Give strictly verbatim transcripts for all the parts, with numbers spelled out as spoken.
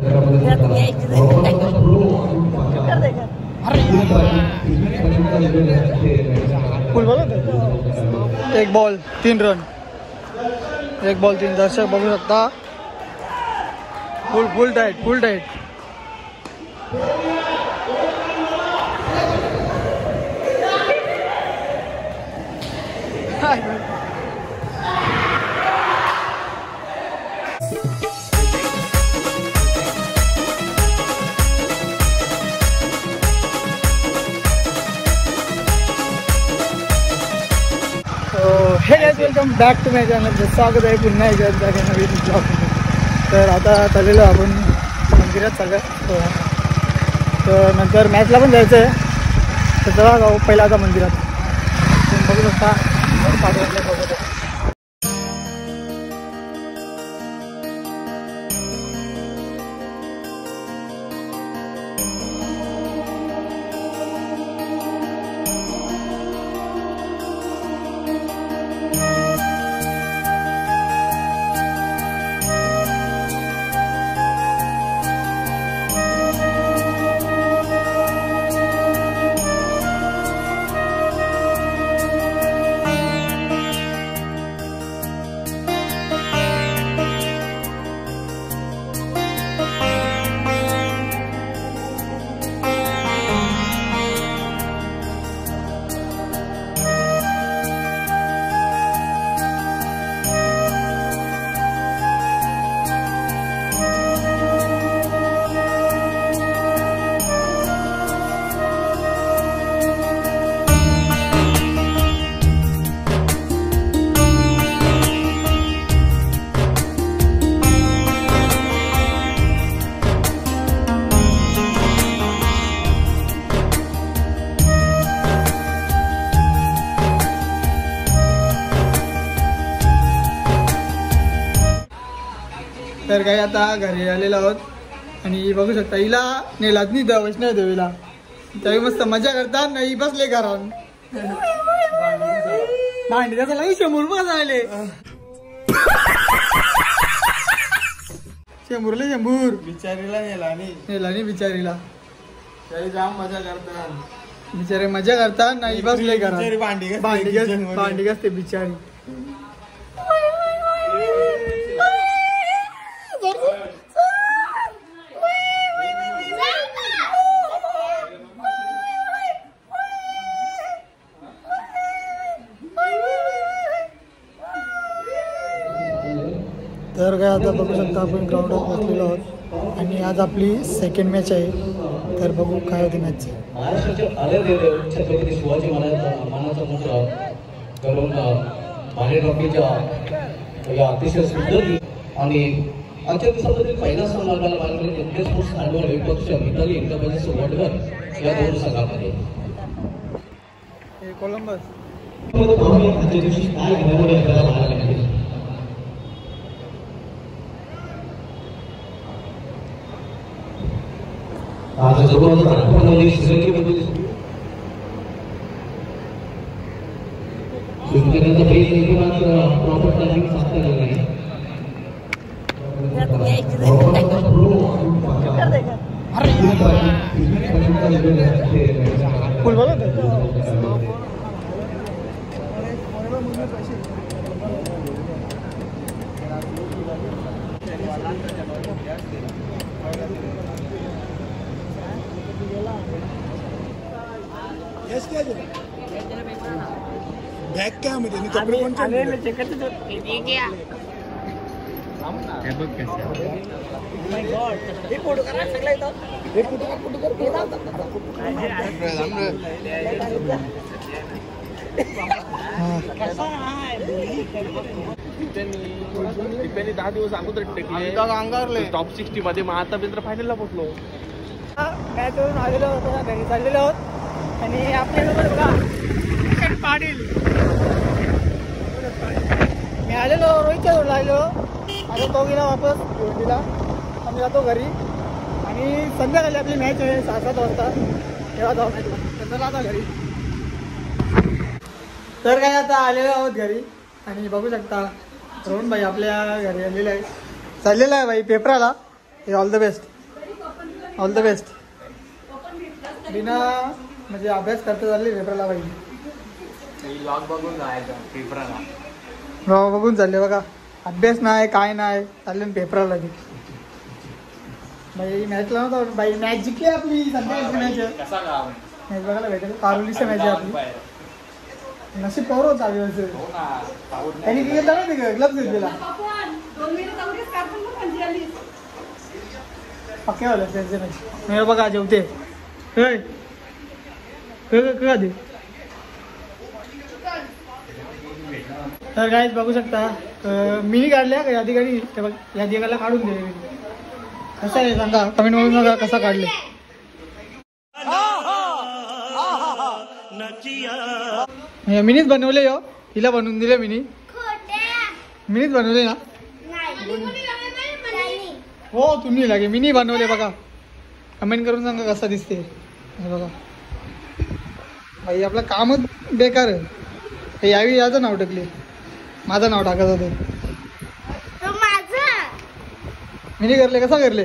फुल बघा एक बॉल तीन रन एक बॉल तीन दर्शक बघू शकता full full tight full tight hey guys welcome back to my channel. स्वागत आहे पुन्हा एकदा नवीन ब्लॉग. तर आता चाललेलो आपण मंदिरात चाललं तर नंतर मॅचला पण जायचं आहे तर चला जाऊ पहिला आता मंदिरात. बघू शकता पाठवलं तर काही आता घरी आलेलो आहोत आणि बघू शकता हिला नेलाच नाही तर वैष्णव देवीला तरी मस्त मजा करतात नाही बसले घरात भांडी त्याचा लागेल शंभूर पण आले शंभूरला शंभूर बिचारीला नेला नाही नेला नाही बिचारीला तरी जाम मजा करतात बिचारे मजा करतात नाही बसले घरात भांडी भांडी भांडी घासते बिचारी. तर काय आता बघू शकता आपण ग्राउंडात बसलेलो आहोत आणि आज आपली सेकंड मॅच आहे तर बघू काय होती मॅच. महाराष्ट्राचे आदरणीय छत्रपती शिवाजी महाराज मानाचा मुद्रा करून माने ट्रॉफीच्या या अतिशय सुंदर आणि आजच्या दिवसामध्ये पहिला सामना मला मानले इंडिया स्पोर्ट्स हँडबॉल विपक्ष मिताली इंटरप्राइजेस वडगाव या दोन संघामध्ये कोलंबस आजच्या दिवशी काय घडामोडी आपल्याला पाहायला मिळतील. आज जवळजवळ नागपूरमध्ये श्रीलंकेबद्दल शिवसेनेचा पेज आहे मात्र प्रॉपर टायमिंग साधता गेला नाही. फुल बघा बॅग काय मध्ये कपडे पण दहा दिवस अगोदर टेकले अंगावरले टॉप सिक्स्टी मध्ये मग आतापर्यंत फायनलला पोहोचलो. मॅच वरून आलेलो होतो घरी चाललेलो आहोत आणि आपल्याला बघा पाटील मी आलेलो रोहितच्या जोडला आलेलो आता तो गेला वापस घेऊन दिला आम्ही जातो घरी आणि संध्याकाळी आपली मॅच आहे सहा सात वाजता तेव्हा जाऊ चला आता घरी. तर काय आता आलेलो आहोत घरी आणि बघू शकता रोहन भाई आपल्या घरी आलेला आहे चाललेला आहे भाई पेपराला. All the best. All the best. बिना म्हणजे अभ्यास करता चालली पेपरला पाहिजे. लॉग बघून जायचं पेपरला. भाऊ बघून चालले बघा. अभ्यास नाही काय नाही चालले पेपरला लागेल. बाई मॅचला नव्हता बाई. मॅच जिंकली आपली सध्या मॅच. कसा गाव मॅच बघायला भेटेल. कारुलीची मॅच आहे आपली. नशीब पवर होत चालू त्यांनी घेतला ना ग्लब्स घेतलेला पक्के वाला त्यांचे मॅच. मी बघा जेवते दे. तर काय बघू शकता मिनी काढल्या का यादी गाडी. ते बघ यादी गाला काढून दे. कसं आहे सांगा कमेंट मधून बघा कसा काढले. मिनीच बनवले हो. हिला बनवून दिले मिनी. मिनीच बनवले ना. हो तुम्ही लागे मिनी बनवले बघा. कमेंट करून सांगा कसा दिसते. बघा भाई आपलं कामच बेकार आहे. यावी याचं नाव टाकले. माझं नाव टाकत होते. मिनी करले कसा करले.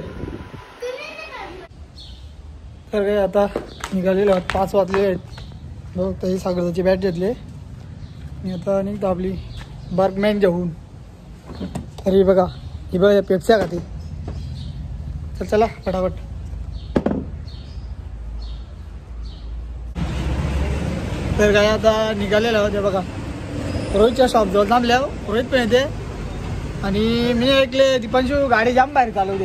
तर काय आता निघालेले आहेत. पाच वाजले आहेत. बघ तरी सागरची बॅट घेतली आणि आता निघतो आपली बर्गमॅन घेऊन. तरी बघा ही बघा पेप्स्या का ती. चल चला फटाफट. तर काय आता निघालेलं होते बघा. रोहितच्या शॉपजवळ थांबल्या. रोहित पण येते आणि मी ऐकले दीपांशू गाडी जाम बाहेर चालवते.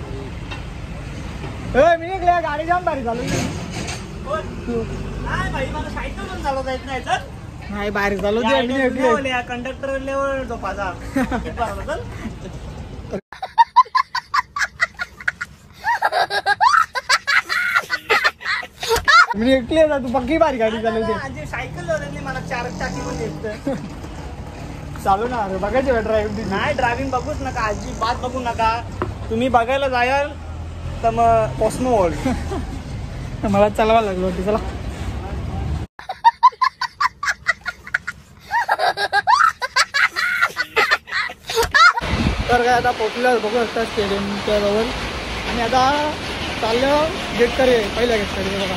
मी ऐकले गाडी जाम बाहेर चालवते. नाही बाहेर चालवते. Conductor level झोपाचा. मी ऐकले ना तू पक्की बारी गाडी चालवते. सायकल मला चार चाकी पण चालू ना बघायची ड्रायव्हिंग. नाही ड्रायव्हिंग बघूच नका. आजी बात बघू नका. तुम्ही बघायला जायाल तर मग कॉस्मो वर्ल्ड. मला चालवा लागलो होती. चला तर काय आता पोचलं बघू शकता स्टेडियमच्या जवळ. आणि आता चाललं गेट करे पहिल्या गेट करे बघा.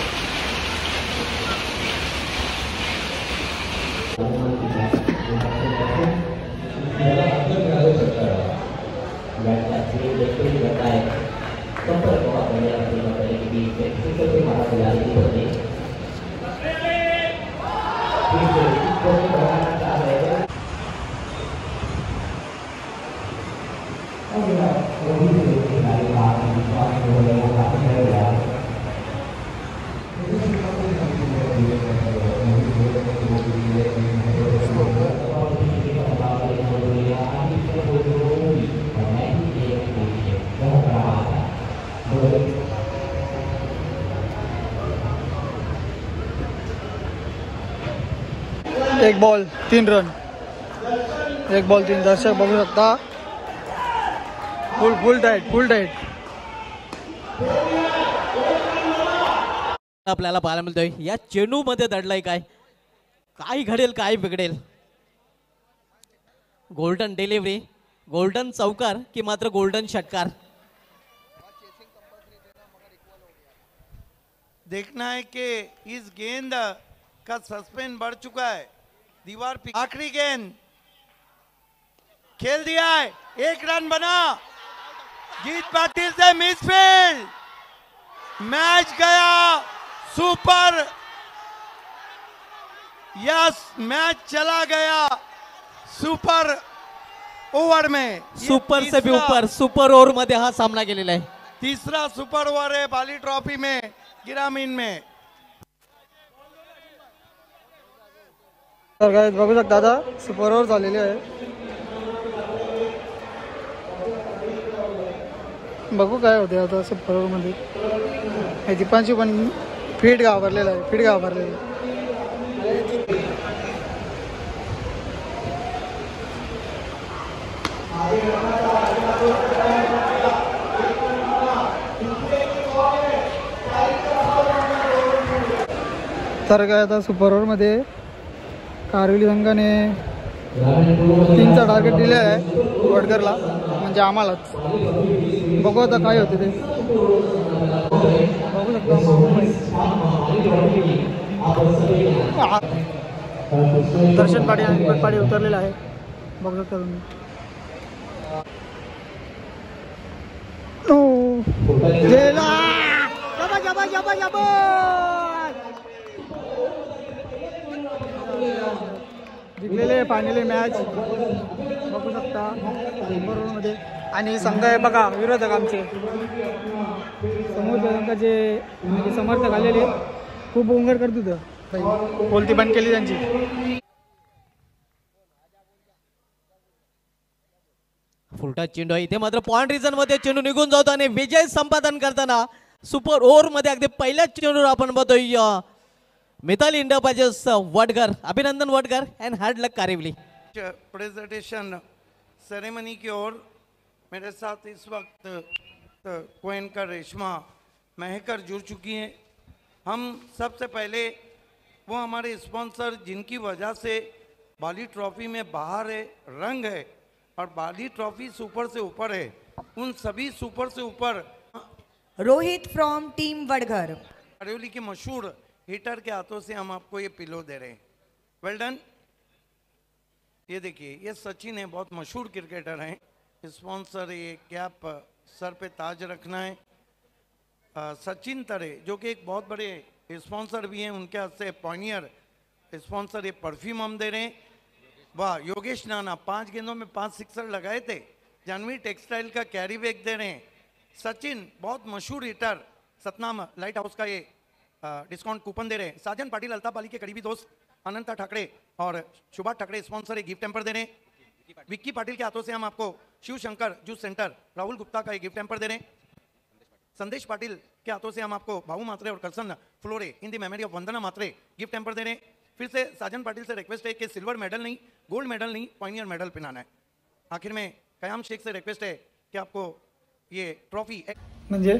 एक बॉल तीन रन. एक बॉल तीन. दर्शक बघू शकता full full tight full tight. आपल्याला पाहायला मिळतोय या चेंडू मध्ये दडलाय. काय काय घडेल काय बिघडेल. गोल्डन डिलिव्हरी, गोल्डन चौकार की मात्र गोल्डन षटकार. देखना है कि इस गेंद का सस्पेंस बढ़ चुका है. दीवार पे आखिरी गेंद खेल दिया है. एक रन बना. जीत पाटिल से मिसफील्ड. मैच गया सुपर. यस मैच चला गया सुपर ओवर में. सुपर से भी ऊपर सुपर ओव्हर मध्ये हा सामना केलेला आहे. तीसरा सुपर ओवर है बाली ट्रॉफी में ग्रामीण में. तर काय बघू शकता आता सुपर ओव्हर झालेले आहे. बघू काय होते आता सुपर ओव्हर मध्ये. हे दीपांशी पण फीट घाबरलेला आहे. फीट घाबरलेला आहे. तर काय आता सुपर ओव्हर मध्ये कारविली संघाने तीनचा टार्गेट दिलेला आहे वडकरला म्हणजे आम्हालाच. बघू आता काय होते ते. बघू शकता दर्शन पाटी आणि दीपक पाटी उतरलेला आहे. बघू शकता तुम्ही. जिंकलेले फायनली मॅच बघू शकता मध्ये. आणि संघ आहे बघा विरोधक आमचे समोरच्या संघाचे म्हणजे समर्थक आलेले खूप गोंगाट करत होतं. बोलती बंद केली त्यांची. फुलटा चेंडू आहे इथे मात्र पॉइंट रिझन मध्ये चेंडू निघून जातो आणि विजय संपादन करताना सुपर ओव्हर मध्ये अगदी पहिल्याच चेंडूवर आपण बघतोय मिताली इंडोपाजेस वडगर. अभिनंदन Wadgar and hard luck Karivali. Presentation ceremony की ओर मेरे साथ इस वक्त कोयनकर रेशमा महकर जुड़ चुकी हैं. हम सबसे पहले वो हमारे स्पॉन्सर जिनकी वजह से बाली ट्रॉफी में बाहर है, रंग है और बाली ट्रॉफी सुपर से ऊपर है, उन सभी सुपर से ऊपर रोहित फ्रॉम टीम वडगर अरेवली के मशहूर हिटर के हाथों से हम आपको ये पिलो दे रहे हैं. Well done. ये देखिए ये सचिन है, बहुत मशहूर क्रिकेटर हैं. स्पॉन्सर ये कैप सर पे ताज रखना है. आ, सचिन तरे जो कि एक बहुत बड़े स्पॉन्सर भी हैं, उनके हाथ से पॉइनियर स्पॉन्सर ये परफ्यूम हम दे रहे हैं. वाह. योगेश नाना पांच गेंदों में पांच सिक्सर लगाए थे. जानवी टेक्सटाइल का कैरी बैग दे रहे हैं. सचिन बहुत मशहूर हिटर सतनाम लाइट हाउस का ये डिस्काउंट कूपन दे रहे हैं. साजन पाटिल अल्ताफ अली के करीबी दोस्त अनंता ठाकरे और सुभाष ठाकरे स्पॉन्सर एक गिफ्ट टेम्पर दे रहे हैं. विक्की पाटिल के हाथों से हम आपको शिव शंकर जूस सेंटर राहुल गुप्ता का एक गिफ्ट टेम्पर दे रहे हैं. संदेश पाटिल के हाथों से हम आपको भाऊ मात्रे और करसन फ्लोरे in the memory of Vandana Mhatre gift टेम्पर दे रहे हैं. फिर से साजन पाटिल से रिक्वेस्ट है कि सिल्वर मेडल नहीं, गोल्ड मेडल नहीं, पॉइनियर मेडल पहनाना है. आखिर में कयाम शेख से रिक्वेस्ट है कि आपको ये ट्रॉफी म्हणजे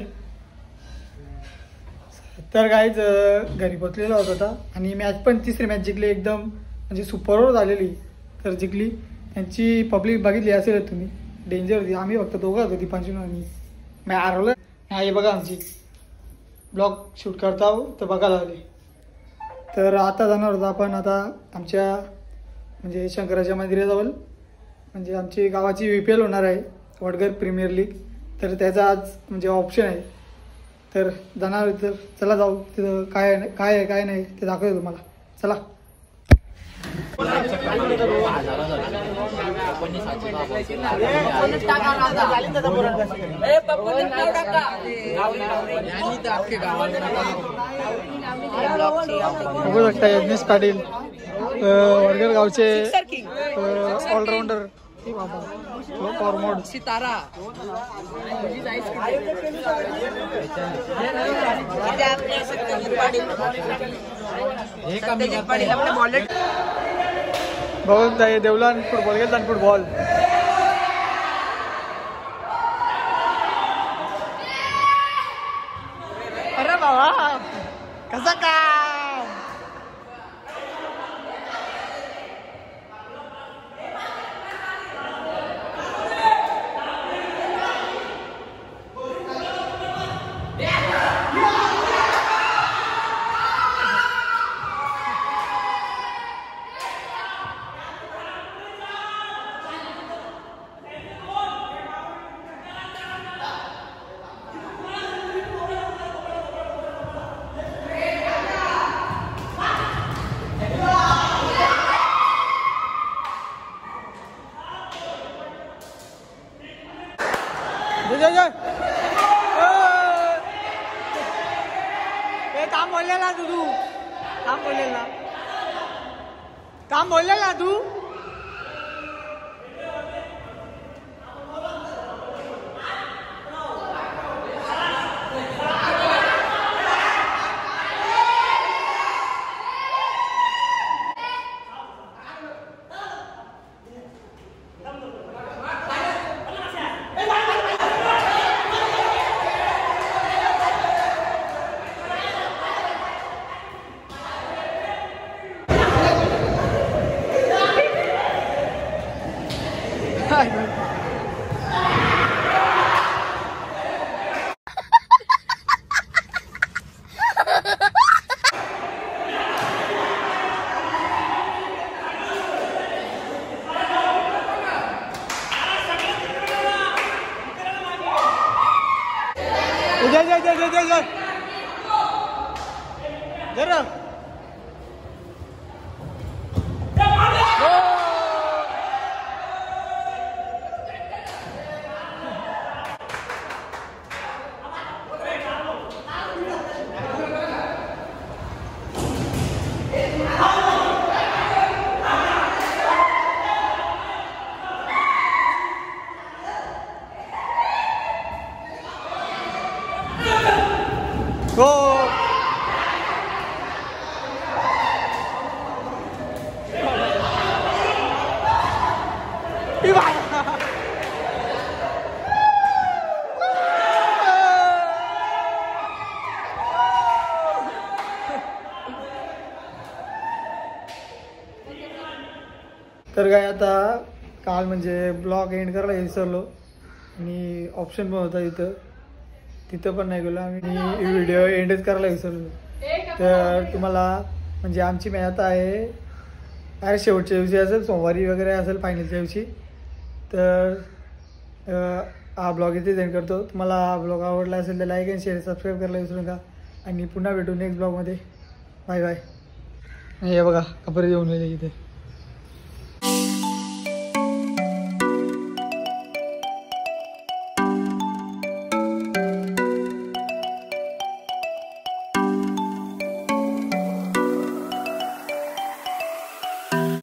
तर काहीच घरी पोचलेला होता आणि मॅच पण तिसरी मॅच जिंकली. एकदम म्हणजे सुपर ओव्हर झालेली तर जिंकली. त्यांची पब्लिक बघितली असेल तुम्ही, डेंजर होती. आम्ही फक्त दोघं होतो दीपांशू आणि मॅच हरवलं. हे बघा आमची ब्लॉग शूट करता तर बघायला आले. तर आता जाणार होता आपण आता आमच्या म्हणजे शंकराच्या मंदिराजवळ म्हणजे आमची गावाची व्ही पी एल होणार आहे वडगर प्रीमियर लीग. तर त्याचा आज म्हणजे ऑप्शन आहे. तर जाणार तर चला जाऊ. तिथं काय काय आहे काय नाही ते दाखवतो तुम्हाला. चला. बघू शकता यज्ञेश पाटील वडगर गावचे ऑलराऊंडर फॉर्मोड सितारा बघू शकता देवलान फुटबॉल घेतला फुटबॉल. अरे बाबा कसं काम. काम बोललेला तू तू काम बोललेला काम बोललेला तू. जा जा जा जा जा जरा हो तर काय आता काल म्हणजे ब्लॉग एंड करायला विसरलो आणि ऑप्शन पण होता इथं तिथं पण नाही गेलो आम्ही व्हिडिओ एंडच करायला विसरलो. तर तुम्हाला म्हणजे आमची मॅच आहे काय शेवटच्या दिवशी असेल सोमवारी वगैरे असेल फायनलच्या दिवशी. तर हा ब्लॉग इथे एंड करतो. तुम्हाला हा ब्लॉग आवडला असेल तर लाईक अँड शेअर सबस्क्राईब करायला विसरू नका आणि पुन्हा भेटू नेक्स्ट ब्लॉगमध्ये. Bye bye. हे बघा कपडे येऊन इथे